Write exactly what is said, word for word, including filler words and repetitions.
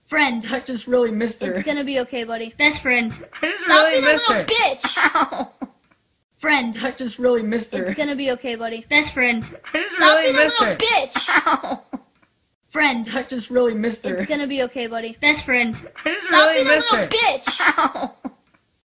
Friend. I just really missed her. It's gonna be okay, buddy. Best friend. I just Stop really being a missed little her. bitch! Ow. Friend. I just really missed her. It's gonna be okay, buddy. Best friend. I just Stop really being a missed little her. bitch! Ow. Friend. I just really missed her. It's gonna be okay, buddy. Best friend. I just Stop really being a missed little her. bitch! Ow.